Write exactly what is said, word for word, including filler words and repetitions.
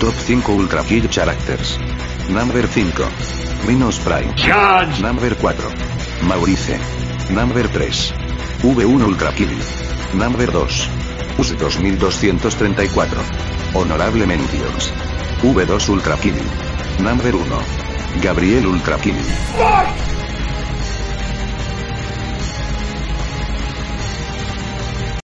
Top cinco Ultra Kill Characters. Number cinco. Minos Prime. Charge. Number cuatro. Maurice. Number tres. V uno Ultra Kill. Number dos. U S dos mil doscientos treinta y cuatro. Honorable Mentions. V dos Ultra Kill. Number uno. Gabriel Ultra Kill. Fuck!